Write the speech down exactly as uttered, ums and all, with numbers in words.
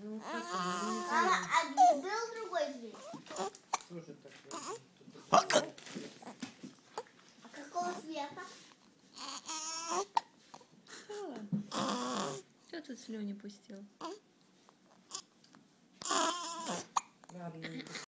Ну, Мама, а был другой зверь? тоже такой. А какого цвета? Кто тут слюни пустил? Ладно.